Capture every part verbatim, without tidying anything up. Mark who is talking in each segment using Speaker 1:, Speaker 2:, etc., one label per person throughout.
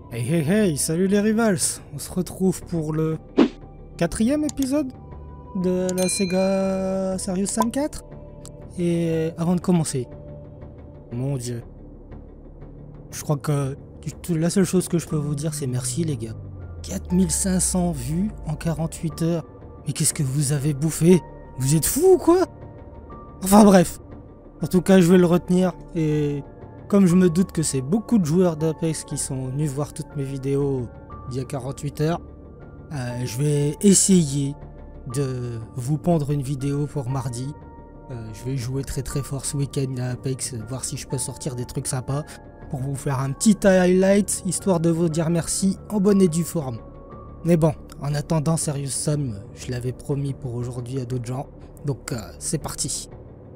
Speaker 1: Hey hey hey, salut les rivals. On se retrouve pour le quatrième épisode de la Sega Serious Sam quatre. Et avant de commencer, mon dieu, je crois que la seule chose que je peux vous dire c'est merci les gars. quatre mille cinq cents vues en quarante-huit heures. Mais qu'est-ce que vous avez bouffé? Vous êtes fous ou quoi? Enfin bref, en tout cas je vais le retenir. Et comme je me doute que c'est beaucoup de joueurs d'Apex qui sont venus voir toutes mes vidéos il y a quarante-huit heures, euh, je vais essayer de vous pondre une vidéo pour mardi. Euh, je vais jouer très très fort ce week-end à Apex, voir si je peux sortir des trucs sympas pour vous faire un petit highlight, histoire de vous dire merci en bonne et due forme. Mais bon, en attendant Serious Sam, je l'avais promis pour aujourd'hui à d'autres gens, donc euh, c'est parti.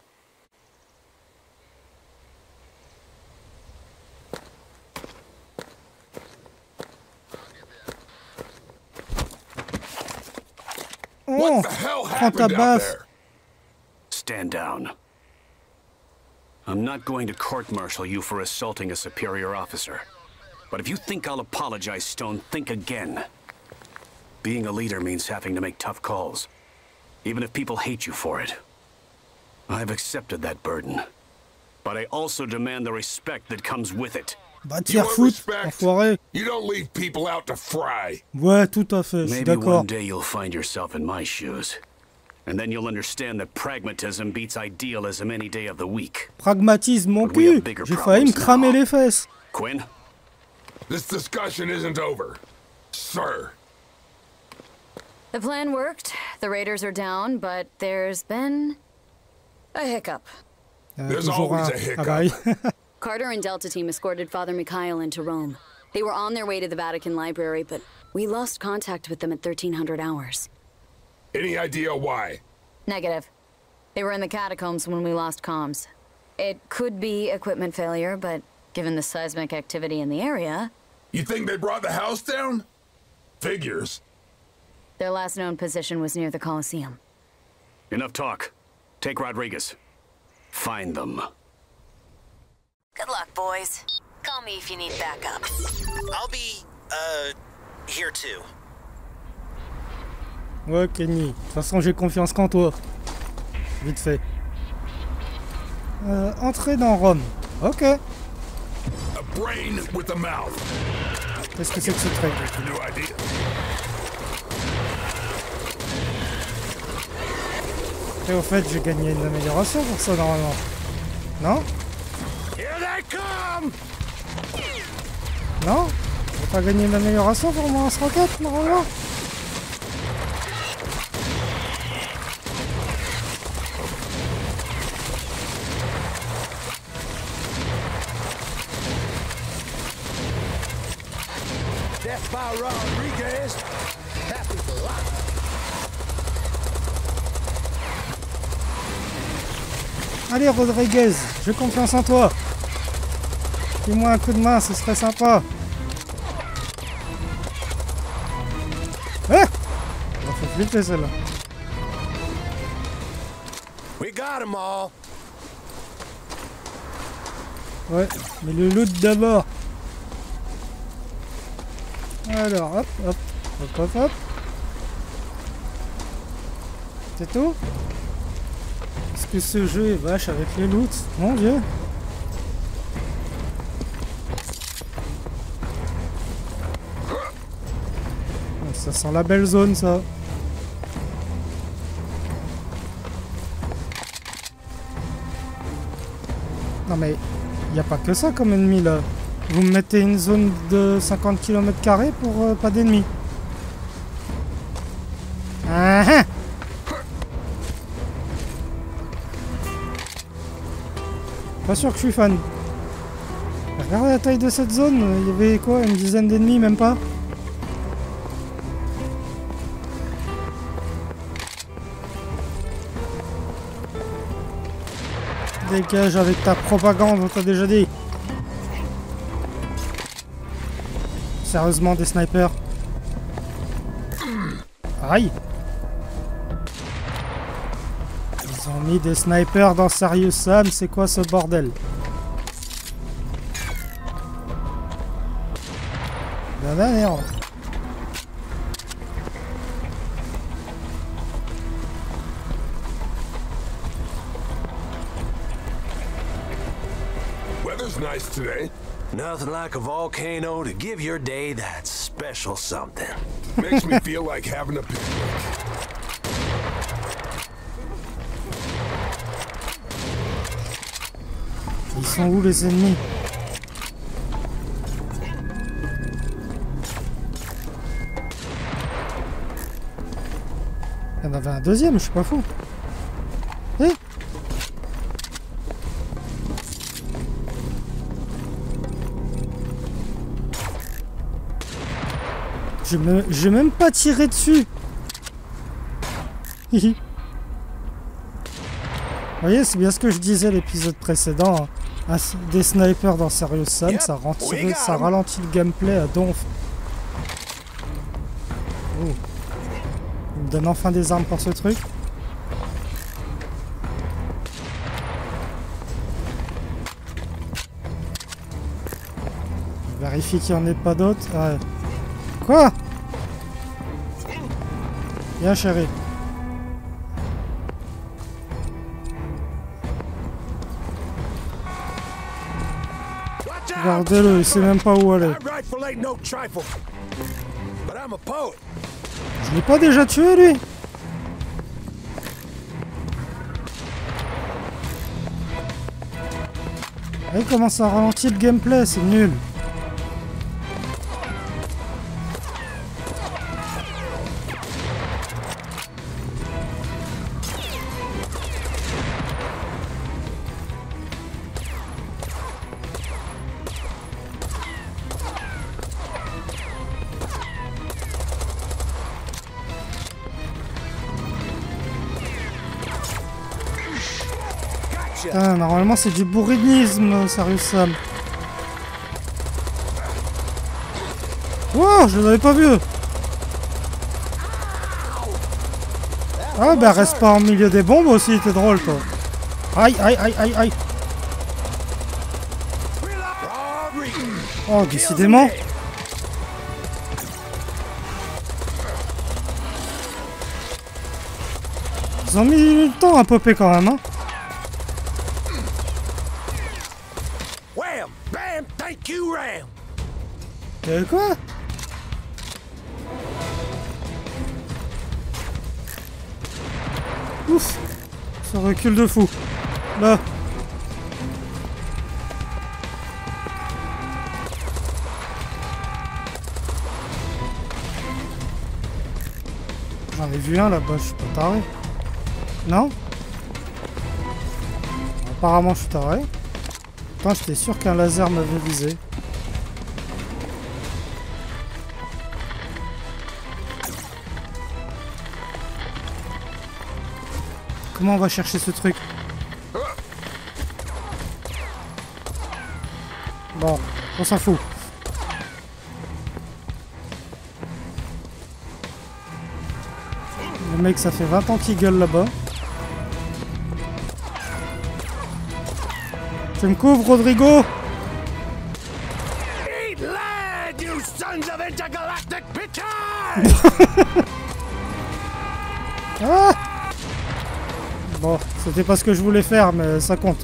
Speaker 1: Oh, prends ta baffe.
Speaker 2: Stand down. I'm not going to court-martial you for assaulting a superior officer. But if you think I'll apologize, Stone, think again. Being a leader means having to make tough calls, even if people hate you for it. I've accepted that burden. But I also demand the respect that comes with it.
Speaker 1: Va te faire foutre, enfoiré.
Speaker 3: You don't leave people out to fry.
Speaker 1: Ouais, tout à fait, je suis
Speaker 2: Maybe
Speaker 1: d'accord.
Speaker 2: one day you'll find yourself in my shoes. And then you'll understand that pragmatism beats idealism any day of the week.
Speaker 1: Pragmatisme, mon cul. J'ai failli me cramer les fesses.
Speaker 2: Quinn?
Speaker 3: This discussion isn't over, sir.
Speaker 4: The plan worked. The raiders are down, but there's been a hiccup.
Speaker 1: Euh,
Speaker 3: There's
Speaker 1: toujours
Speaker 3: always
Speaker 1: un...
Speaker 3: a hiccup.
Speaker 1: Ah bah oui.
Speaker 4: Carter and Delta team escorted Father Mikhail into Rome. They were on their way to the Vatican Library, but we lost contact with them at thirteen hundred hours.
Speaker 3: Any idea why?
Speaker 4: Negative. They were in the catacombs when we lost comms. It could be equipment failure, but given the seismic activity in the area...
Speaker 3: You think they brought the house down? Figures.
Speaker 4: Their last known position was near the Colosseum.
Speaker 2: Enough talk. Take Rodriguez. Find them.
Speaker 5: Good luck, boys. Call me if you need backup.
Speaker 6: I'll be, uh, here too.
Speaker 1: Ouais, Kenny. De toute façon, j'ai confiance qu'en toi. Vite fait. Euh, entrer dans Rome. Ok.
Speaker 3: A brain with a mouth.
Speaker 1: Qu'est-ce que c'est que ce truc?
Speaker 3: No idea.
Speaker 1: Et au fait, j'ai gagné une amélioration pour ça, normalement. Non?
Speaker 3: Here they come!
Speaker 1: Non? J'ai pas gagné une amélioration pour mon lance-roquette, normalement?
Speaker 3: Death by Rodriguez. Happy for life.
Speaker 1: Allez, Rodriguez, j'ai confiance en toi. Fais-moi un coup de main, ce serait sympa. Eh! On va faire flipper celle-là.
Speaker 3: We got them all.
Speaker 1: Ouais, mais le loot d'abord. Alors, hop, hop, hop, hop, hop. C'est tout? Est-ce que ce jeu est vache avec les loots? Mon dieu! Ça sent la belle zone, ça. Non mais, il n'y a pas que ça comme ennemi là. Vous me mettez une zone de cinquante kilomètres carrés pour euh, pas d'ennemis. Ah ah. Pas sûr que je suis fan. Regardez la taille de cette zone, il y avait quoi, une dizaine d'ennemis, même pas? Dégage avec ta propagande, on t'a déjà dit. Sérieusement, des snipers. Aïe. Ils ont mis des snipers dans Serious Sam, c'est quoi ce bordel? la dernière.
Speaker 3: Weather's nice today.
Speaker 7: Nothing like a volcano to give your day that special something.
Speaker 3: Makes me feel like having a picnic.
Speaker 1: Ils sont où les ennemis? Il y en avait un deuxième, je suis pas fou. Eh? Je me... J'ai même pas tiré dessus. Vous voyez, c'est bien ce que je disais l'épisode précédent. Hein. Des snipers dans Serious Sam, ça, ralentit, ça ralentit le gameplay à donf. Oh. Il me donne enfin des armes pour ce truc. Je vérifie qu'il n'y en ait pas d'autres. Ouais. Quoi? Bien chérie. Regardez-le, il sait même pas où aller. Je l'ai pas déjà tué lui? Il commence à ralentir le gameplay, c'est nul. Putain, normalement c'est du bourrinisme, Serious Sam. Wow, je l'avais pas vu. Ah bah reste pas en milieu des bombes aussi, t'es drôle toi. Aïe, aïe, aïe, aïe, aïe. Oh, décidément. Ils ont mis le temps à popper quand même, hein. Euh, quoi? Ouf, ça recule de fou. Là. J'en ai vu un là-bas, je suis pas taré. Non? Apparemment je suis taré. Putain, j'étais sûr qu'un laser m'avait visé. Comment on va chercher ce truc? Bon, on s'en fout. Le mec, ça fait vingt ans qu'il gueule là-bas. Tu me couvres, Rodrigo? Ah! Bon, c'était pas ce que je voulais faire, mais ça compte.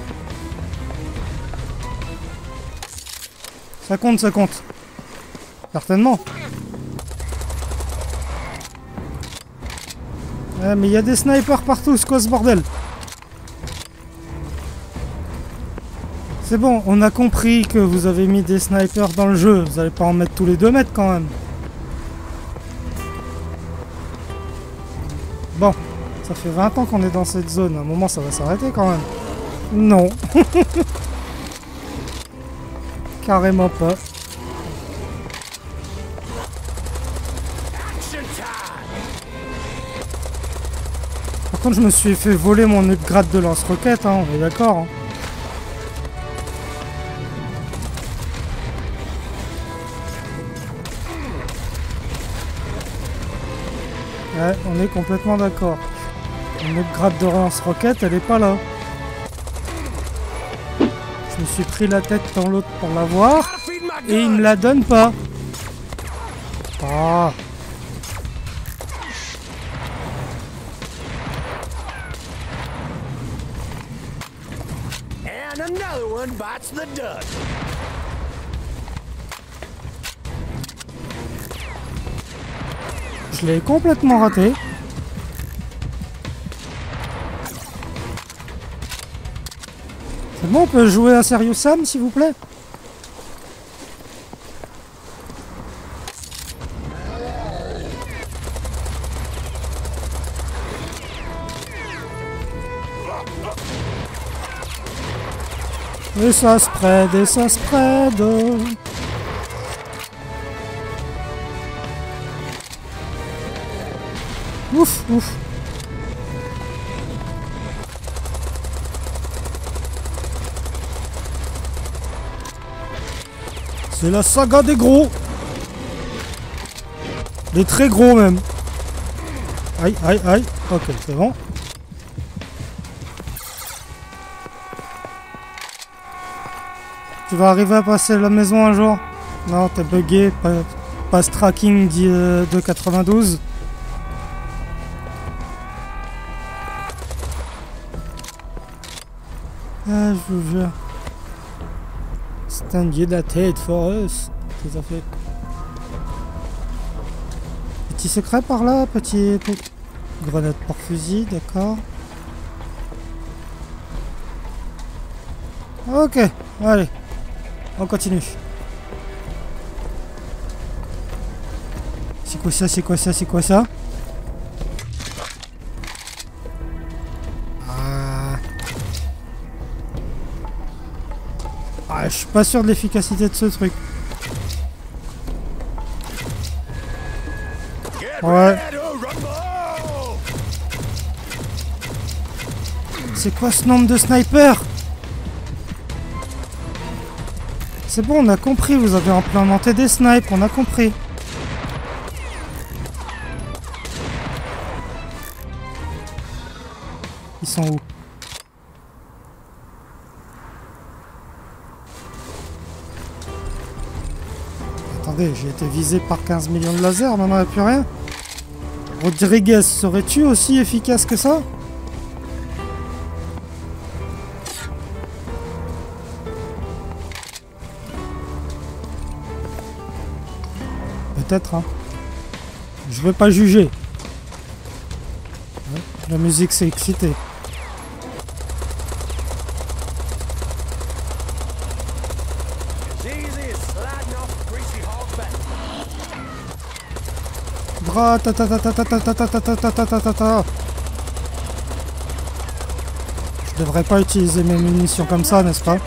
Speaker 1: Ça compte, ça compte. Certainement. Ouais, mais il y a des snipers partout, c'est quoi ce bordel? C'est bon, on a compris que vous avez mis des snipers dans le jeu. Vous allez pas en mettre tous les deux mètres quand même. Bon. Ça fait vingt ans qu'on est dans cette zone, à un moment ça va s'arrêter quand même. Non. Carrément pas. Par contre je me suis fait voler mon upgrade de lance-roquette, hein, on est d'accord. Hein. Ouais, on est complètement d'accord. Mon upgrade de lance-roquette, elle est pas là. Je me suis pris la tête dans l'autre pour l'avoir et il me la donne pas. Ah.
Speaker 7: And another one bites the dust.
Speaker 1: Je l'ai complètement raté. C'est bon, on peut jouer à Serious Sam, s'il vous plaît? Et ça spread, et ça spread. Ouf, ouf. C'est la saga des gros. Des très gros même. Aïe, aïe, aïe. Ok, c'est bon. Tu vas arriver à passer la maison un jour? Non, t'es bugué. Pass tracking de quatre-vingt-douze. Ah, je vous jure. Stand you that hate for us. Tout à fait. Petit secret par là, petit... petit... Grenade pour fusil, d'accord. Ok, allez. On continue. C'est quoi ça, c'est quoi ça, c'est quoi ça? Ah. Ah, je suis pas sûr de l'efficacité de ce truc. Ouais. C'est quoi ce nombre de snipers? C'est bon, on a compris, vous avez implémenté des snipes, on a compris. Ils sont où? Attendez, j'ai été visé par quinze millions de lasers, maintenant il n'y a plus rien. Rodriguez, serais-tu aussi efficace que ça? Peut-être, hein. Je veux pas juger. Ouais, la musique s'est excitée. Bra ta ta ta ta ta ta ta ta ta ta ta ta ta ta. Je devrais pas utiliser mes munitions comme ça, n'est-ce pas?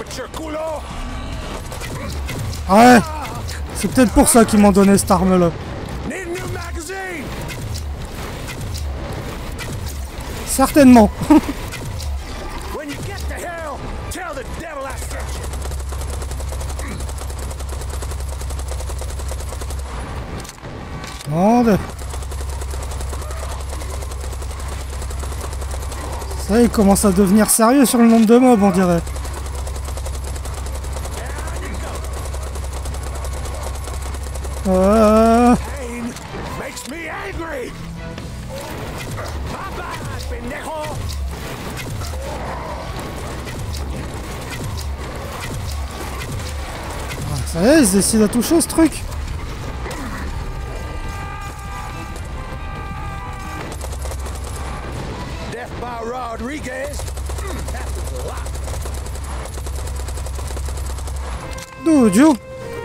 Speaker 1: Ouais. C'est peut-être pour ça qu'ils m'ont donné cette arme-là. Certainement. Merde. Ça, il commence à devenir sérieux sur le nombre de mobs, on dirait. Euh... Ah, ça y est, ils décident à toucher ce truc. Doudou.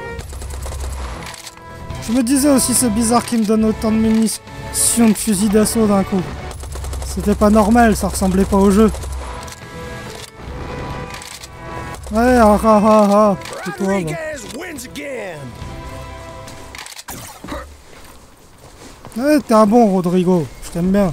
Speaker 1: Je me disais aussi, c'est bizarre qu'il me donne autant de munitions de fusil d'assaut d'un coup. C'était pas normal, ça ressemblait pas au jeu. Ouais, ah ah ah ah. C'est toi, bah. Ouais, t'es un bon Rodrigo, je t'aime bien.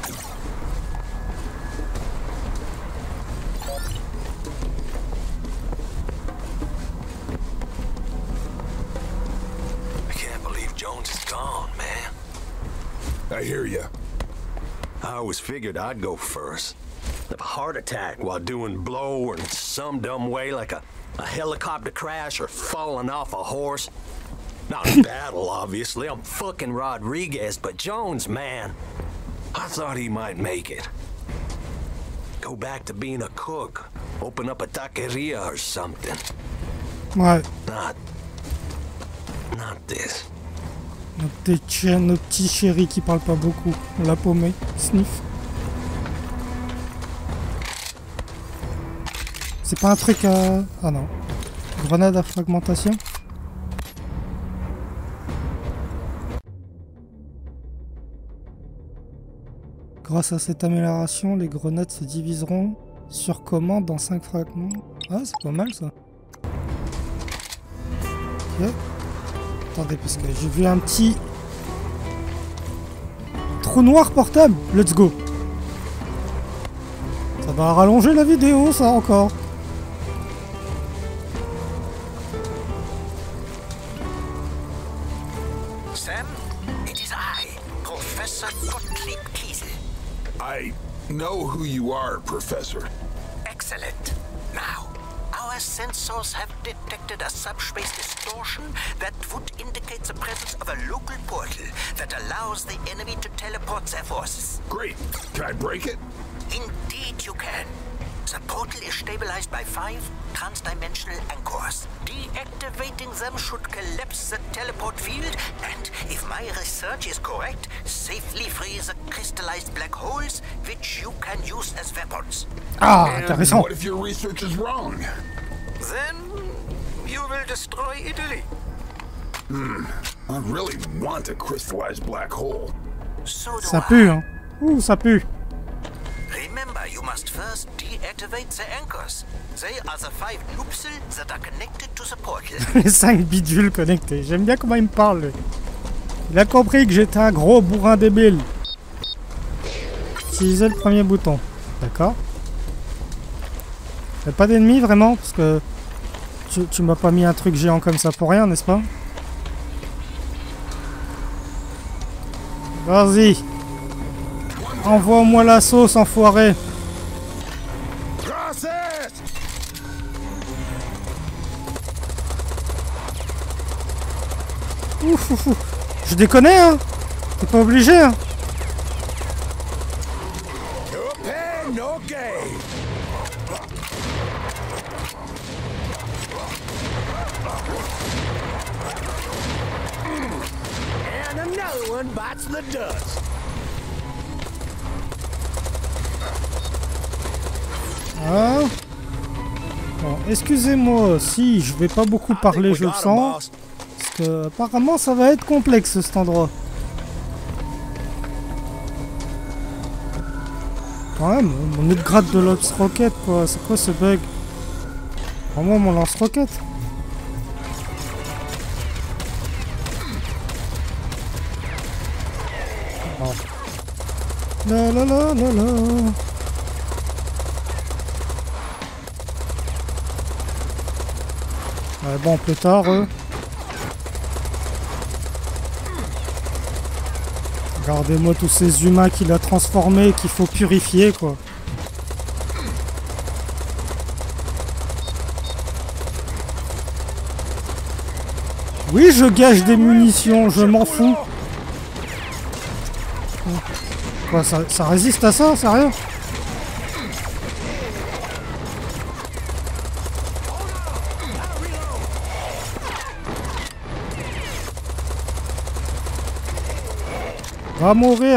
Speaker 3: I hear ya.
Speaker 7: I always figured I'd go first. Have a heart attack while doing blow or in some dumb way like a, a helicopter crash or falling off a horse. Not a battle, obviously. I'm fucking Rodriguez, but Jones, man. I thought he might make it. Go back to being a cook. Open up a taqueria or something.
Speaker 1: Ouais.
Speaker 7: Not... Not this.
Speaker 1: Nos petits, nos petits chéris qui parlent pas beaucoup. On l'a paumé. Sniff. C'est pas un truc à... Ah non. Grenade à fragmentation. Grâce à cette amélioration, les grenades se diviseront sur commande dans cinq fragments. Ah, c'est pas mal ça. Ok. Attendez, parce que j'ai vu un petit trou noir portable. Let's go. Ça va rallonger la vidéo, ça encore.
Speaker 6: Sam, it is I, Professor Gottlieb Kiesel.
Speaker 3: I know who you are, Professor.
Speaker 6: Excellent. Now, our sensors have detected a subspace distortion that would indicate the presence of a local portal that allows the enemy to teleport their forces.
Speaker 3: Great. Can I break it?
Speaker 6: Indeed you can. The portal is stabilized by five trans-dimensional anchors. Deactivating them should collapse the teleport field and, if my research is correct, safely free the crystallized black holes, which you can use as weapons.
Speaker 1: Ah,
Speaker 3: And
Speaker 1: intéressant.
Speaker 3: what if your research is wrong?
Speaker 6: Then you will destroy Italy.
Speaker 3: Hmm. I really want a crystallized black hole.
Speaker 6: So do
Speaker 1: Ça
Speaker 6: I.
Speaker 1: pue, hein. Ouh, ça pue.
Speaker 6: Remember, you must first deactivate the anchors. They are the five loopsel that are connected to the portal.
Speaker 1: Les cinq bidules connectés. J'aime bien comment il me parle, lui. Il a compris que j'étais un gros bourrin débile. Utilisez le premier bouton. D'accord. Y'a pas d'ennemis, vraiment? Parce que tu, tu m'as pas mis un truc géant comme ça pour rien, n'est-ce pas? Vas-y. Envoie-moi la sauce, enfoiré.
Speaker 3: Process!
Speaker 1: Ouf, ouf, ouf. Je déconne, hein. T'es pas obligé, hein.
Speaker 3: No pain, no gain.
Speaker 7: And another one bites the dust.
Speaker 1: Ah. Bon, excusez-moi si je vais pas beaucoup parler, je le sens. Parce que apparemment ça va être complexe cet endroit. Quand même, mon upgrade de lance-roquette quoi, c'est quoi ce bug? Vraiment mon lance-roquette. Oh. La la la la la. Ouais, bon, plus tard, eux. Regardez-moi tous ces humains qu'il a transformés et qu'il faut purifier, quoi. Oui, je gâche des munitions, je m'en fous. Quoi, ça, ça résiste à ça, sérieux? Va mourir.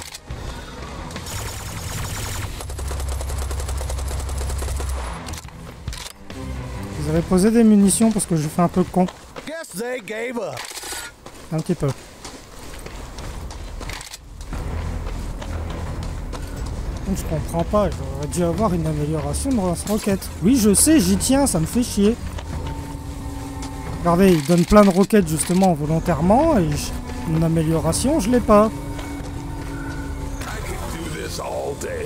Speaker 1: Vous avez posé des munitions parce que je fais un peu con.
Speaker 7: Guess they gave up.
Speaker 1: Un petit peu. Donc je comprends pas, j'aurais dû avoir une amélioration de lance-roquette. Oui, je sais, j'y tiens, ça me fait chier. Regardez, il donne plein de roquettes justement volontairement et je- une amélioration, je l'ai pas.
Speaker 3: I could do this all day.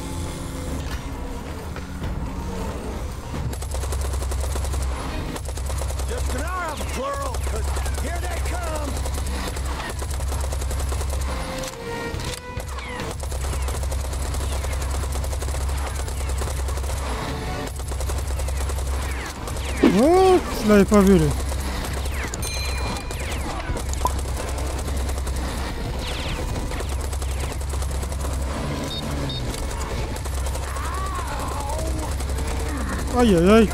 Speaker 7: Just an arm, plural, 'cause here they come.
Speaker 1: Oh, je l'avais pas vu, lui. Aïe aïe aïe.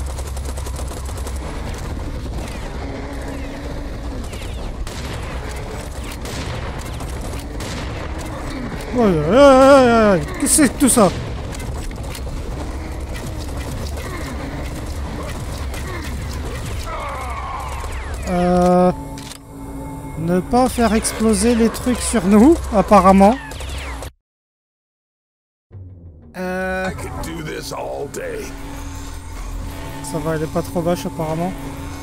Speaker 1: Aïe aïe aïe aïe. Qu'est-ce que c'est que tout ça? Euh... Ne pas faire exploser les trucs sur nous, apparemment. Euh...
Speaker 3: I could do this all day.
Speaker 1: Ça va, elle est pas trop vache, apparemment.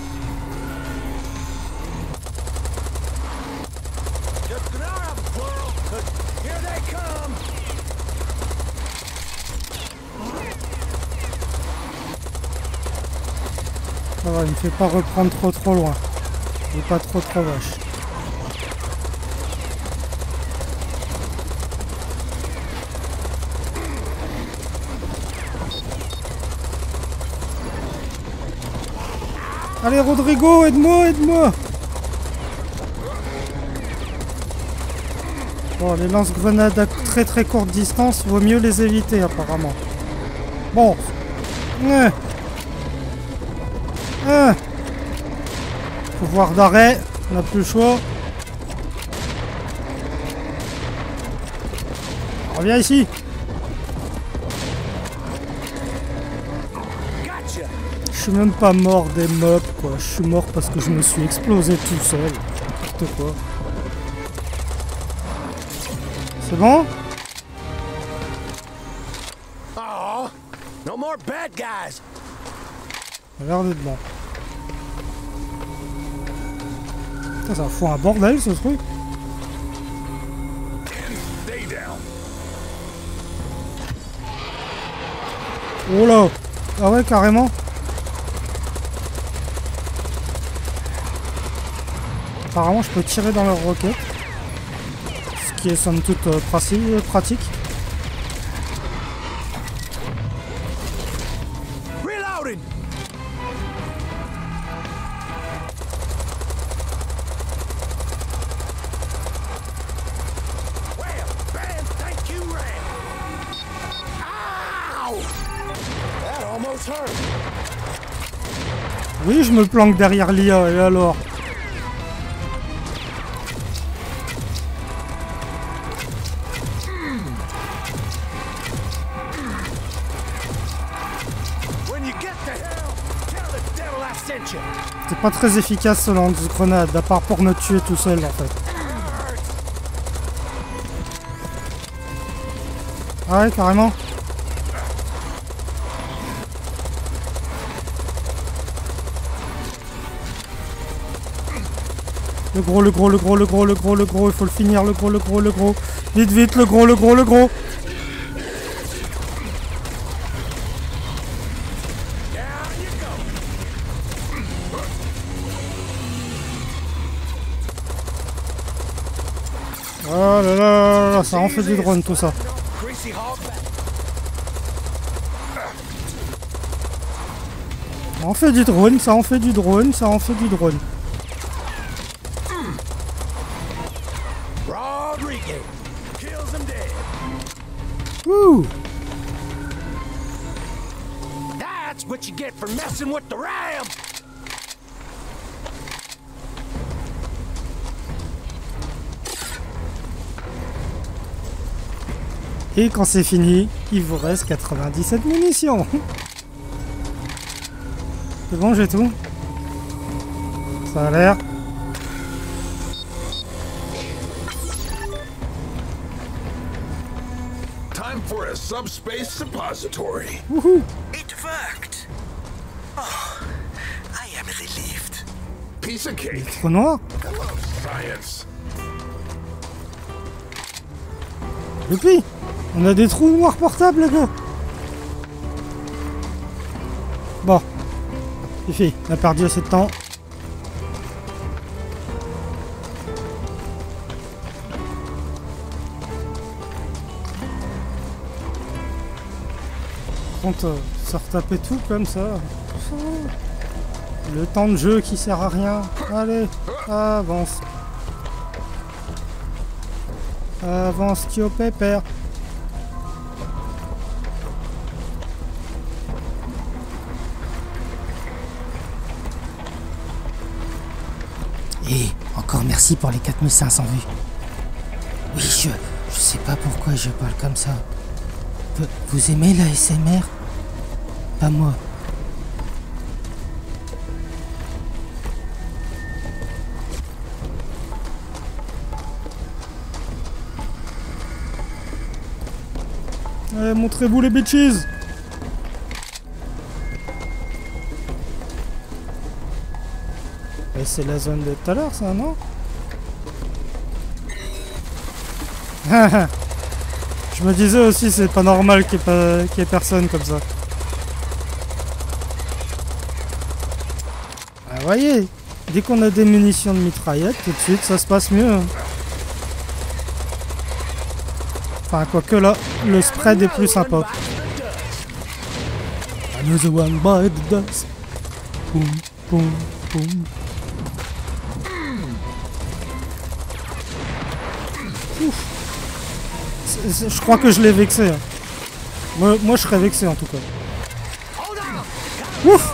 Speaker 1: Ça va, il me fait pas reprendre trop trop loin. Il est pas trop trop vache. Allez Rodrigo, aide-moi, aide-moi. Bon, les lance-grenades à très très courte distance, vaut mieux les éviter apparemment. Bon. Euh. Euh. Pouvoir d'arrêt, on n'a plus le choix. Reviens ici. Je suis même pas mort des mobs quoi, je suis mort parce que je me suis explosé tout seul. N'importe quoi. C'est bon?
Speaker 7: Oh, no more bad guys.
Speaker 1: Ça a l'air d'être bon. Putain, ça fout un bordel ce truc.
Speaker 3: Stay down.
Speaker 1: Oh là. Ah ouais, carrément. Apparemment, je peux tirer dans leurs roquettes. Ce qui est somme toute euh, pratique.
Speaker 7: Reloading. Well, man, thank you, Ram. Ow! That almost hurt.
Speaker 1: Oui, je me planque derrière l'I A, et alors? C'est pas très efficace ce lance-grenade, à part pour me tuer tout seul en fait. Ah ouais, carrément. Le gros, le gros, le gros, le gros, le gros, le gros, il faut le finir, le gros, le gros, le gros. Vite, vite, le gros, le gros, le gros. Oh là là là, ça en fait du drone tout ça. Ça en fait du drone, ça en fait du drone, ça en fait du drone. Wouh!
Speaker 7: That's what you get for messing with the Ram.
Speaker 1: Et quand c'est fini, il vous reste quatre-vingt-dix-sept munitions. C'est bon, j'ai tout. Ça a l'air.
Speaker 3: Time for a subspace suppository.
Speaker 1: Wouhou!
Speaker 6: It worked. Oh, I am relieved.
Speaker 3: Piece of cake.
Speaker 1: Trop noir.
Speaker 3: I love science.
Speaker 1: Youpi! On a des trous noirs portables, les gars. Bon. Suffit, on a perdu assez de temps. Par contre, euh, se retaper tout comme ça. Le temps de jeu qui sert à rien. Allez, avance. Avance, Kyo Pepper. Et encore merci pour les quatre mille cinq cents vues. Oui, je... Je sais pas pourquoi je parle comme ça. Vous aimez la S M R? Pas moi. Allez, montrez-vous les bitches. Et c'est la zone de tout à l'heure, ça, non? Je me disais aussi, c'est pas normal qu'il n'y ait, qu ait personne comme ça. Ah, vous voyez, dès qu'on a des munitions de mitraillette, tout de suite, ça se passe mieux. Hein. Enfin, quoique là, le spread est plus sympa. Another one by the dust. Boum, boum, boum. Ouf. C est, c est, je crois que je l'ai vexé. Hein. Moi, moi, je serais vexé en tout cas. Ouf.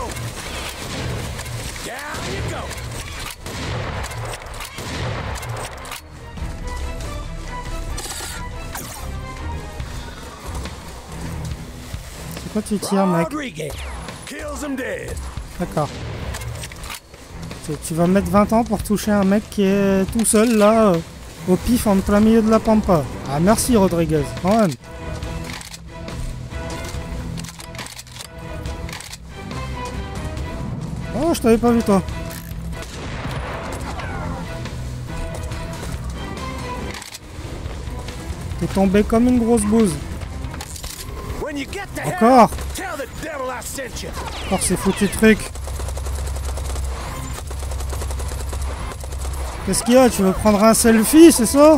Speaker 1: Pourquoi tu tires, mec? D'accord. Tu, tu vas mettre vingt ans pour toucher un mec qui est tout seul là, euh, au pif en plein milieu de la pampa. Ah merci Rodriguez, quand même. Oh, je t'avais pas vu toi. T'es tombé comme une grosse bouse. Encore. Encore ces foutus trucs. Qu'est-ce qu'il y a? Tu veux prendre un selfie, c'est ça?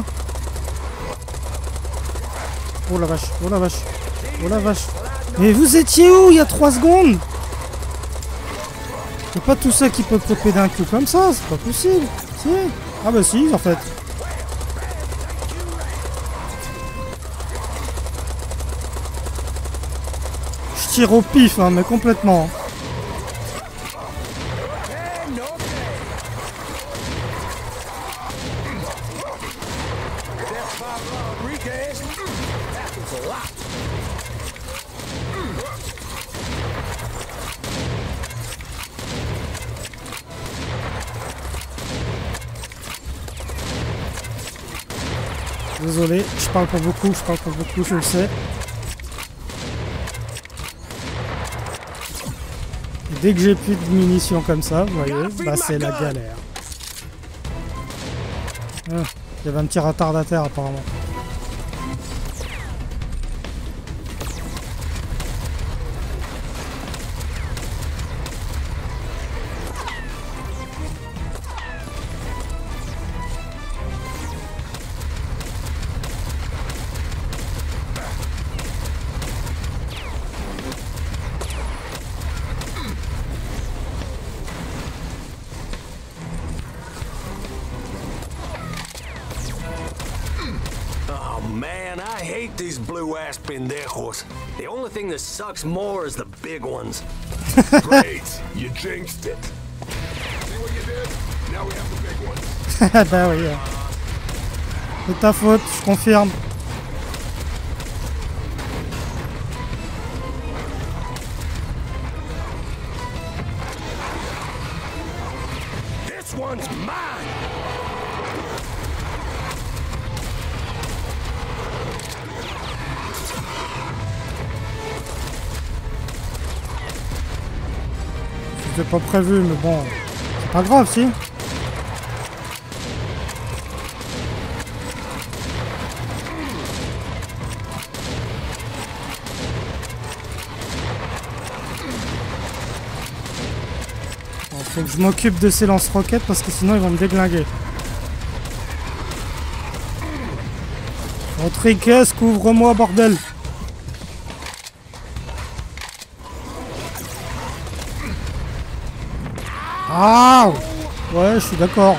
Speaker 1: Oh la vache, oh la vache, oh la vache. Mais vous étiez où il y a trois secondes? C'est pas tout ça qui peut popper d'un coup comme ça, c'est pas possible. Si. Ah bah si, en fait. Je tire au pif, hein, mais complètement. Désolé, je parle pas beaucoup, je parle pas beaucoup, je le sais. Et dès que j'ai plus de munitions comme ça, vous voyez, bah c'est la galère. Ah, il y avait un petit retardataire apparemment.
Speaker 7: Man, I hate these blue-ass pendejos. The only thing that sucks more is the big ones.
Speaker 3: Great, you jinxed it. See what you did? Now we have the big ones.
Speaker 1: Bah oui. C'est ta faute, je confirme.
Speaker 3: This one's mine.
Speaker 1: C'était pas prévu, mais bon, c'est pas grave, si. Bon, faut que je m'occupe de ces lance-roquettes parce que sinon ils vont me déglinguer. Rodriguez, couvre-moi, bordel! Ah ouais, je suis d'accord.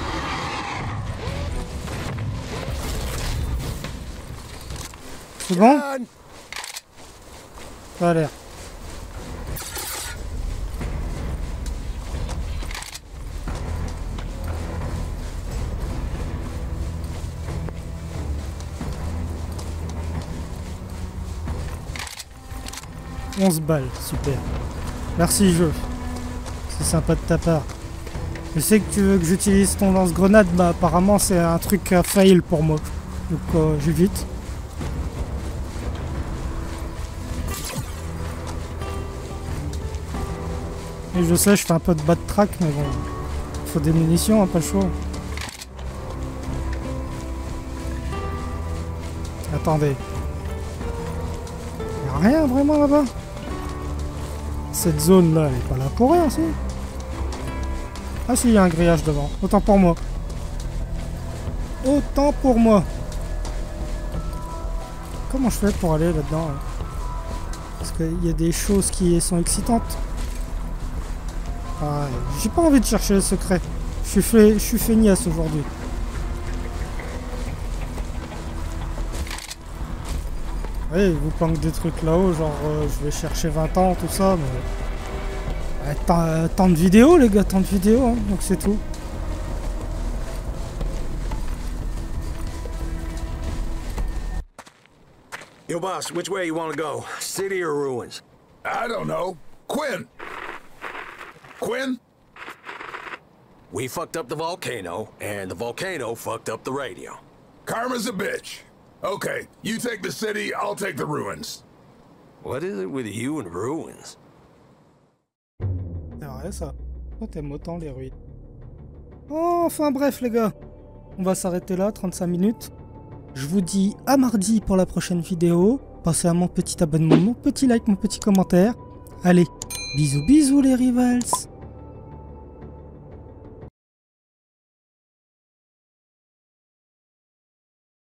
Speaker 1: C'est bon? Ça a l'air. onze balles, super. Merci jeu. C'est sympa de ta part. Je sais que tu veux que j'utilise ton lance-grenade, bah apparemment c'est un truc à fail pour moi. Donc euh, j'évite. Et je sais, je fais un peu de bas de track, mais bon. Il faut des munitions, hein, pas le choix. Attendez. Y'a rien vraiment là-bas. Cette zone là, elle est pas là pour rien, si. Ah si, il y a un grillage devant. Autant pour moi. Autant pour moi. Comment je fais pour aller là-dedans là? Parce qu'il y a des choses qui sont excitantes. Ah, j'ai pas envie de chercher le secret. Je suis, fait, je suis feignasse aujourd'hui. Oui, il vous planque des trucs là-haut, genre euh, je vais chercher vingt ans, tout ça, mais... Euh, tant, euh, tant de vidéos les gars, tant de vidéos, hein, donc c'est tout.
Speaker 7: Yo, boss, which way you want to go? City or ruins?
Speaker 3: I don't know. Quinn! Quinn?
Speaker 7: We fucked up the volcano, and the volcano fucked up the radio.
Speaker 3: Karma's a bitch. Okay, you take the city, I'll take the ruins.
Speaker 7: What is it with you and ruins?
Speaker 1: C'est vrai ça. Pourquoi t'aimes autant les ruines? Oh, enfin bref les gars. On va s'arrêter là, trente-cinq minutes. Je vous dis à mardi pour la prochaine vidéo. Pensez à mon petit abonnement, mon petit like, mon petit commentaire. Allez, bisous bisous les rivals.